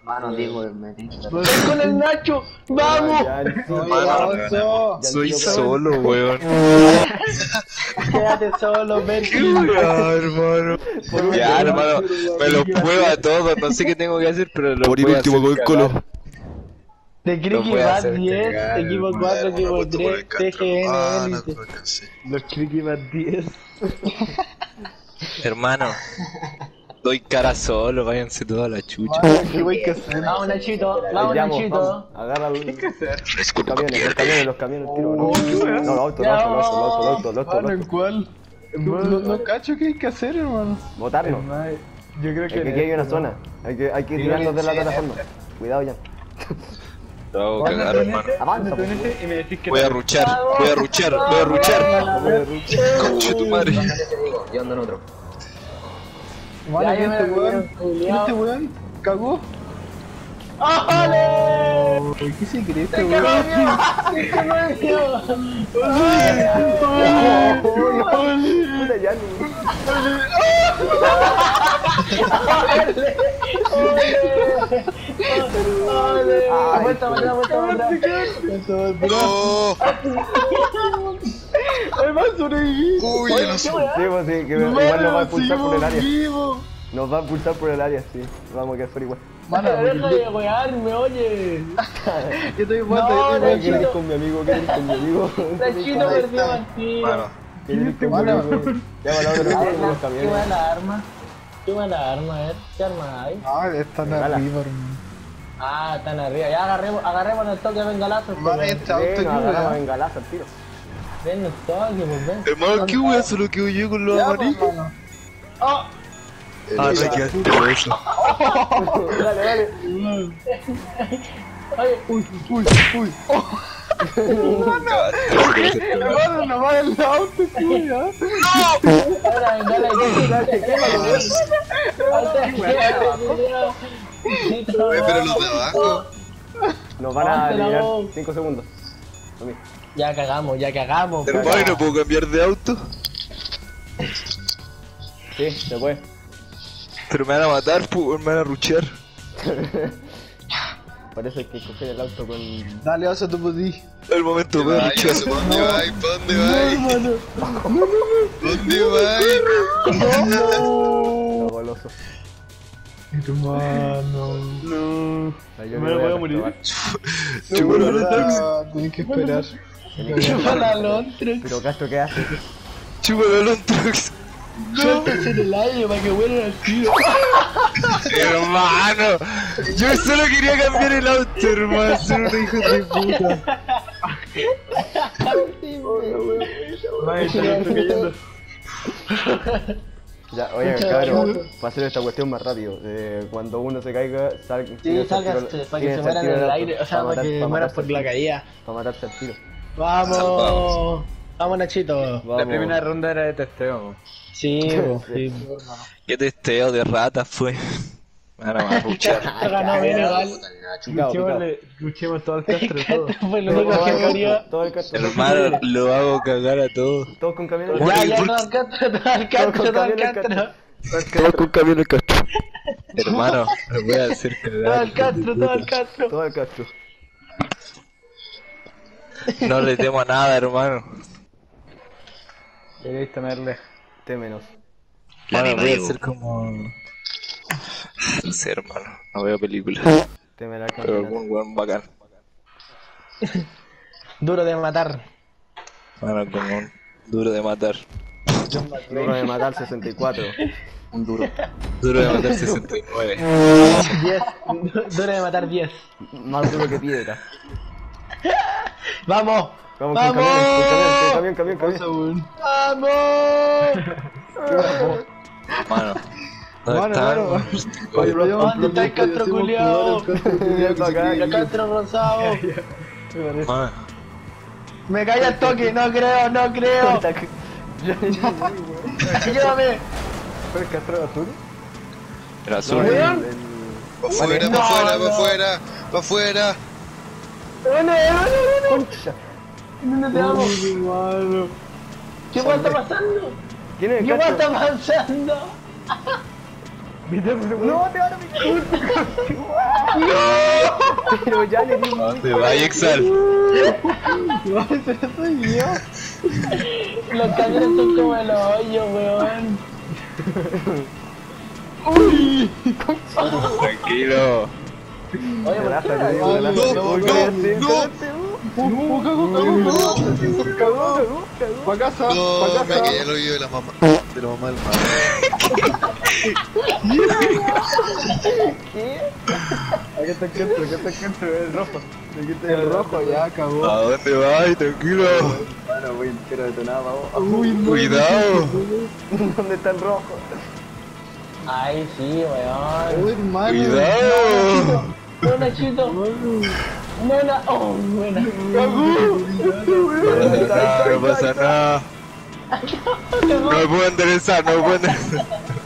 Mano, digo, me tengo que... ¡Ven con el Nacho! ¡Vamos! Mano, soy solo, weón. Quédate solo, ven. Ya, hermano. Ya, hermano, me los pruebo a todos. No sé qué tengo que hacer, pero lo Por ir voy a último hacer con el colo. cagar. De Lo Criqui voy a Bat hacer 10, cagar, equipo hermano. 4, equipo 3, TGN, no Elite. creo que sí. Los Criqui Bat 10. Hermano, doy cara solo, váyanse toda la chucha. ¿Qué voy a hacer? Vamos, Nachito, vamos, Nachito. Agarra los Fresco tu camiones, piel. los camiones, tiro. No, los autos. ¿En cuál? No cacho qué hay que hacer, hermano. Botarnos. Yo creo Que aquí hay una zona. Hay que tirarnos de la plataforma. Cuidado ya. Lo hago cagar, hermano. Avanza, pues. Y me decís que Voy a ruchar. Concha tu madre. Yo ando en otro. Mano, este weón cagó. ¡Ale! ¿Qué se cree este weón? Puta, ya Vuelta, ¡No! ¡Ay, va a sobrevivir! ¡Uy, ya no sé! Sí, pues sí, que igual nos va a impulsar por el área. Nos va a impulsar por el área, sí. Vamos a quedar fuera igual. Mano, deja de wearme, oye. Yo estoy ¿Qué muerto, quieres con mi amigo? Nachito perdió partido. Mano, Ya, bueno, ahora los Qué camiones. buena arma. Qué buena arma, ¿Qué arma hay? Ah, están Regala. arriba, hermano. Ah, están arriba. Ya agarremos el toque de bengalazo. Mano, este auto Nos ayuda. agarramos en galazo al tiro. Ven el toque, pues ven. hermano, ¿qué wea solo que yo con los amarillos? ¡Oh! Ah, no, ya todo eso. Dale. Oye, Hermano, no va el auto, cuya. ahora bengala Oye, pero los de abajo. Nos van a Póntela, eliminar vos. 5 segundos. A mí. Ya cagamos. Hermano, ¿no puedo cambiar de auto? Sí, se puede. Pero me van a matar, me van a ruchear. Por eso hay que coger el auto con... Dale, oso, tú podís. El momento de Ay, ruchear. ¿para dónde vais? ¿Para dónde vais? ¿Dónde vais? No, goloso. Hermano. No. Ahí yo Me voy a morir. Chúpalo al Ontrax. Tienes que esperar. Chúpala al otro. Pero Castro, ¿qué hace? Chúpalo al Ontrax. Suéltase en el aire para que vuelvan al tiro. Hermano, yo solo quería cambiar el auto, hermano. Ser un hijo de puta. Ya, oye, cabrón, para hacer esta cuestión más rápido. Cuando uno se caiga, Sí, sálgase para que se mueran en el aire. O sea, para que mueran por la caída. Para matarse al tiro. Vamos. Vamos, Nachito. Vamos. ronda era de testeo. Sí, sí. Qué testeo de rata fue. Ahora va a ruchar. Se ganó bien igual. Luchemos todo el Castro, todo. Este fue lo único que murió. Todo el Castro. Hermano, lo hago cagar a todos. Todos con camiones. Ya, todo el castro, todo el castro. Todos con camión el Castro. Hermano, lo voy a hacer Todo cagar. el castro, todo el castro. Todo el Castro. No le temo a nada, hermano. Queréis temerle. Temenos. Bueno, voy a hacer como... No sé, hermano. No veo películas. Temer al Pero campeonato. algún weón bacán. Duro de matar. Bueno, como un duro de matar. Duro de matar 64. Un duro. Duro de matar 69. 10. Duro de matar 10. Más duro que piedra. ¡Vamos! Vamos con camiones, con camión. ¡Vamos! Mano. ¿Dónde están? Oye, ¿Dónde está el castro culiao? El Acá, castro rosado. Mano. Me cae el toque, no creo. Llévame. ¿Fue el Castro azul? El azul. Weón. Pa' afuera, pa' afuera, pa' afuera, pa' afuera. Concha. ¿Dónde te amo? ¿Qué guay está pasando? ¿Quién es el ¿Qué guay Castro? está pasando? No, te van a picar. Pero ya le di un... Te va a Exal. Los camiones son como el hoyo, weón. Tranquilo. Oye, ¿por qué me Pa' casa, No, pa' me casa. quedé el oído de la mamá. De la mamá del mal. Aquí está el rojo. El rojo ya acabó. ¿A dónde vas? Tranquilo. Bueno, voy entero detonado, vamos. Uy, no. Cuidado. ¿Dónde está el rojo? Ay, sí, weón. Uy, hermano. Cuidado. No, Nachito. No, no. Oh, buena. No pasa nada. No me puedo enderezar, no me puedo enderezar.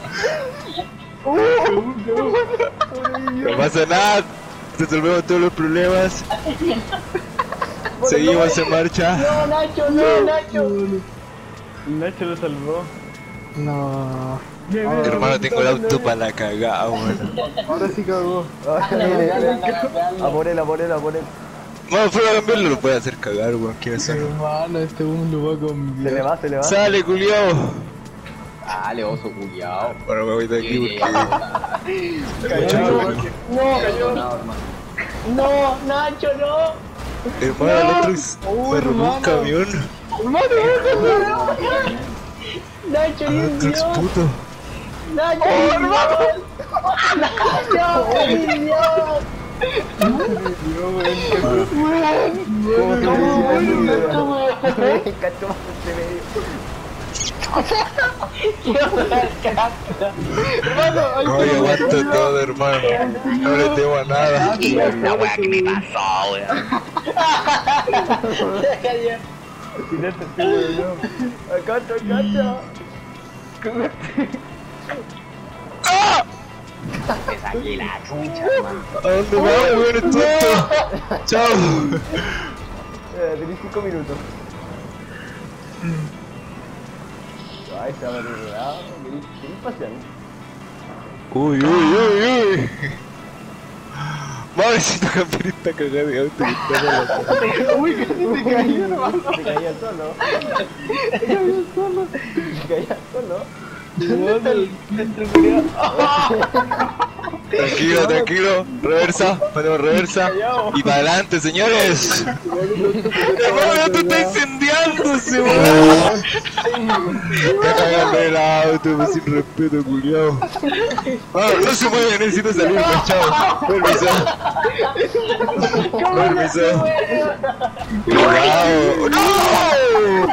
No pasa nada. Resolvemos todos los problemas. Seguimos en marcha. No, Nacho, no, Nacho. Nacho lo salvó. No. Hermano, tengo el auto para la cagada, weón. Ahora sí cagó. A por él. Bueno, fuera a cambiarlo, lo puede hacer cagar, weón. ¿Qué hacer? Hermano, este boom lo va a Se le cambiar. va. Sale, culiao. Dale, oso culiao. Bueno, me voy de aquí porque. No, Nacho, no. Hermano, el otro me robó un camión. Nacho, El otro es puto. Nacho, Nacho, No, yo aguanto todo, hermano. No le temo a nada. La wea que me pasó, weón. Me saqué la chucha, hermano. ¿A dónde vas, weón? Es tonto. Chao. Tenés 5 minutos. Ay, se va a revelar. ¿Qué pasa? Uy. Pobrecito camperista cagado de auto que está en la cara. Uy, casi te cayó, hermano. Se caía solo. Tranquilo. Reversa. Ponemos reversa. Y para adelante, señores. Hermano, ya te está incendiándose, weón. Está cagando el auto, pues, sin respeto, culiao. No se mueve, necesito salirme, chao. Permiso. Cuidado. ¡No!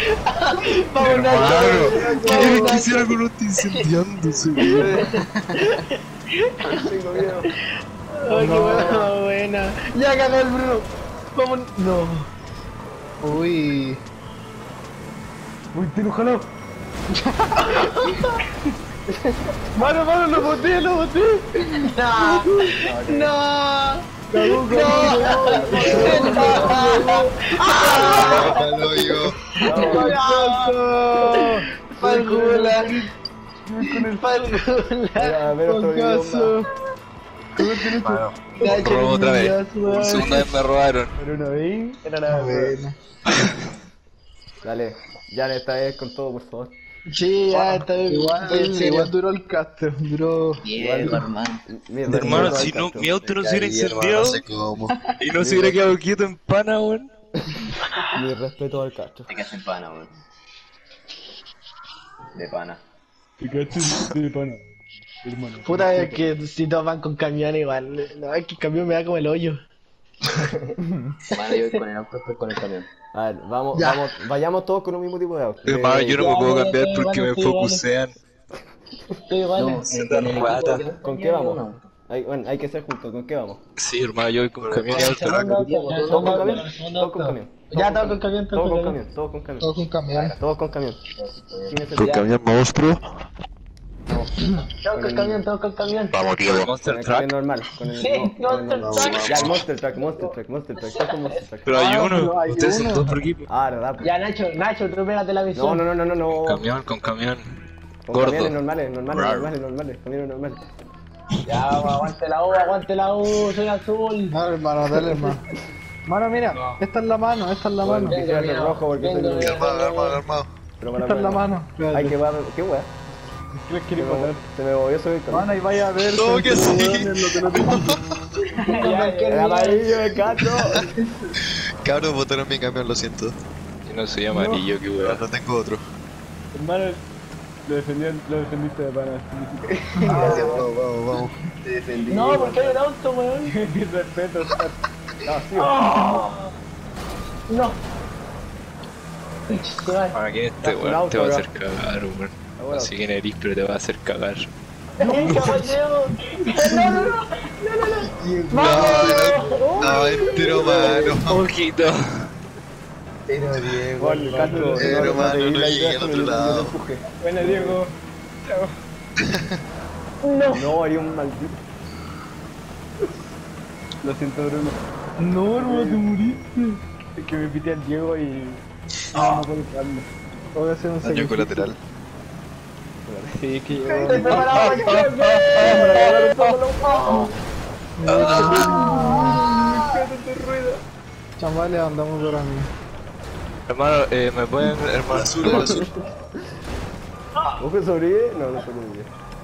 Hermano, ¿qué quieres que hiciera con usted incendiándose, weón? Tengo miedo. Ay, qué buena. Ya ganó el Bruno. Vamos. No. Uy. Tiro, ojalá. Mano, lo boté. No. Al hoyo. Falgula. A ver, otro idioma. Robo otra vez. Por segunda vez me robaron. Pero una vez. Era nada. Dale, ya esta vez con todo, por favor. Sí, ya está bien. Igual duró el caster, duró. Bien, hermano. Hermano, si no, mi auto no se hubiera incendiado No sé cómo. y no se hubiera quedado quieto en pana, weón. Mi respeto al Castro. Te quedas en pana, weón. De pana. Puta, es que si todos van con camión igual. No, es que el camión me da como el hoyo. Mano, yo voy con el auto, después con el camión. A ver, vamos, vayamos todos con un mismo tipo de auto. Hermano, yo no me puedo cambiar porque me focusean. Estoy igual. con el Guata. ¿Con qué vamos? Bueno, hay que ser juntos, ¿con qué vamos? Sí, hermano, yo voy con camión y auto. ¿Todos con camión? Todos con camión. Ya, todos con camión, Todos con camión, todos con camión. Todo con camión. Todos con camión. ¿Quién es el ¿Con camión monstruo? Todos con camión, todos con camión. Vamos, tío. Con Monster el Truck. camión normal. Con el, Sí, Monster Truck. Ya, el Monster Truck. Está con Monster Truck. Pero hay pero uno. hay Ustedes son uno. dos por equipo. Ah, verdad. Ya, Nacho, tú pégate la No, misión. no. Con camión. Con Gordo. camiones normales, Rar. camiones normales. Ya, aguante la U, soy azul. Dale, hermano, dale, hermano. Mano, mira, esta es la mano, esta es la mano. Bueno, quisiera ser rojo porque soy un... Armado. Pero para Esta es la mano. Ay, qué weá, qué weá. Se me movió su Víctor. Mano, y vaya a ver. No, que sí. El amarillo me cacho. Cabros, botaron mi camión, lo siento. Yo no soy amarillo, qué Ahora weón. no tengo otro. Hermano, lo defendiste de pana. Vamos. No, porque hay un auto, weón. Mi respeto, No. Para que este Un weón auto, te va a acá. hacer cagar, weón. bueno. No sé quién eres, pero te va a hacer cagar. Caballero. No, entero mano. Ojito. Gol, Castro. Pero, mano, te di no la llegué idea, al solo otro yo te lado. empuje. Buena, Diego. No, haría un maldito. Lo siento, Bruno. No, hermano, te moriste. Es que me pité al Diego y... No puedo dejarlo. Voy a hacer un Daño sacrificio. colateral. Sí, que yo... Estoy preparado para Chambales, andamos por a mí. Hermano, me pueden, hermano. Azul. ¿Vos que sobrevive? No, no sobrevive.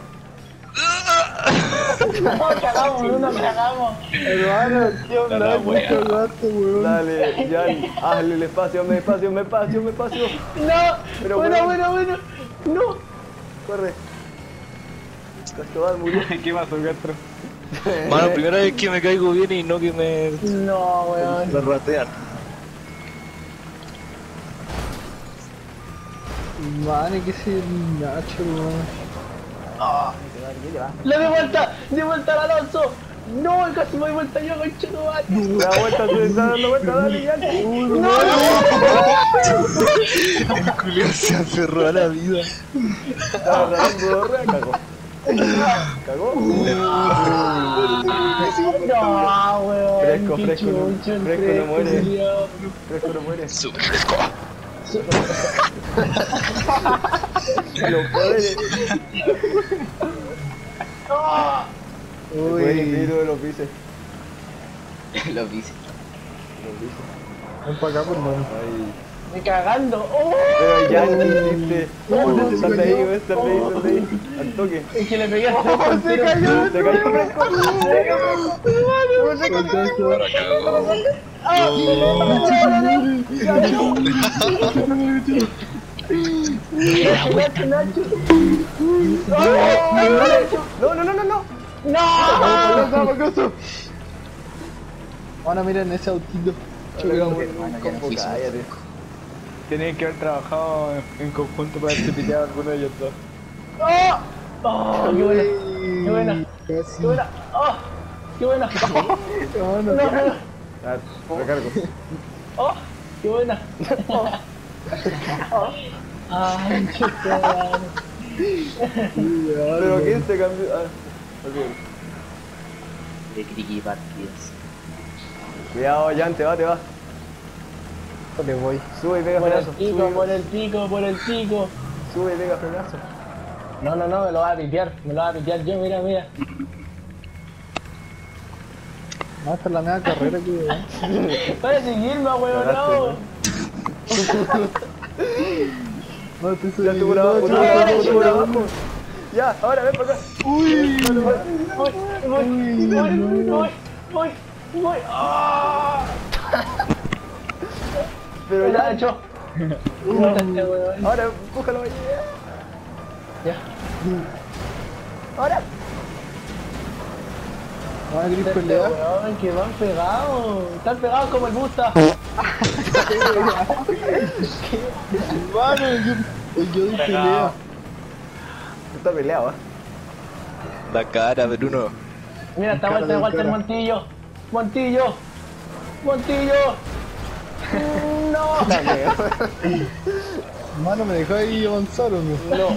cagamos. Hermano, ¿qué onda? ¿Qué cagaste, weón? Dale, Jan, hazle el espacio, me espacio. No, Pero, bueno. No. Corre. Castobal murió. ¿Qué pasó, Castro? Mano, primera vez que me caigo bien y no que me No, weón. ratean. Mano, ¿qué es el Nacho, weón? ¡Le di vuelta al Alonso! ¡No! ¡Casi me doy vuelta yo, conchetumare! Da vuelta, se está dando vuelta, dale, Jan. Julio se aferró a la vida. Estaba tratando de cagó. ¿Cagó? No, weón. Fresco, qué fresco, no- chucho, el fresco no muere. culiao. Fresco no muere. Súper fresco. Los poderes. Pueden incluir de los bices. Lo vi. Ven para acá, por hermano. Ay. Me cagando. ¡Oh! Pero ya no hiciste. Sal de ahí, güey, sal de ahí. Al toque. Es que le pegué a ¡se cayó! Se cayó fresco. Ahora cago. Nacho. No. Mano, miren ese autito. Cállate. Tenían que haber trabajado en conjunto para haberse piteado a alguno de ellos dos. ¡Oh! ¡Qué buena! ¡Qué buena! Casi. ¡Qué buena! ¡Oh! ¡Qué buena! Mano, No. Recargo. ¡Oh! ¡Qué buena! ¡Ay, chuta! Pero ¿quién se cambió? Ah, olvídalo. De Criqui Partidas. Cuidado, Jan, te va. le voy. Sube y pega Por el frenazo. pico, por el pico, por el pico. Sube y pega frenazo. No, me lo va a pitear yo, mira. No, esta es la media carrera que weón. Para seguirme, weón, no. No, estoy Ya estuvo por abajo, estuvo por abajo. Ya, ahora ven para acá. Voy. ¡Ah! Pero ya, Nacho. ahora, búscalo ahí. Ya. Ahora. Vamos a gris pelea. Weón, que van pegados. Están pegados como el Busta. Mano, yo di pelea. Está peleado, La cara, Bruno. Mira, está Cara de Walter cara. Montillo. Montillo. No. Mano, me dejó ahí avanzar o no. No.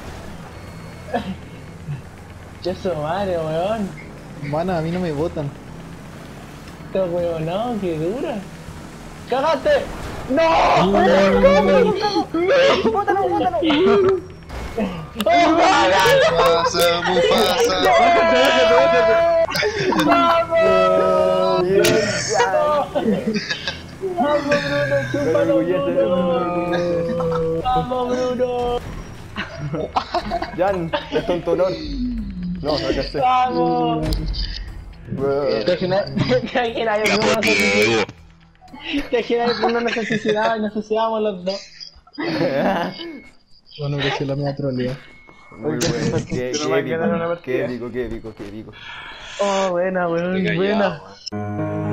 Che su madre, weón. Mano, a mí no me votan. Este weón, no, que dura. ¡Cagaste! ¡No! Mufasa. ¡Vamos, Bruno! Jan, es tonto honor. No, no que sé. ¡Vamos! Te imaginas que Ya, Bruno por se suicidaba? nuevo. Te imaginas que Bruno no se suicidaba y nos suicidábamos los dos. Bueno, que si la mía trolea. Muy bueno, qué épico, qué épico. Oh, buena, weón, Estoy buena. callado, weón.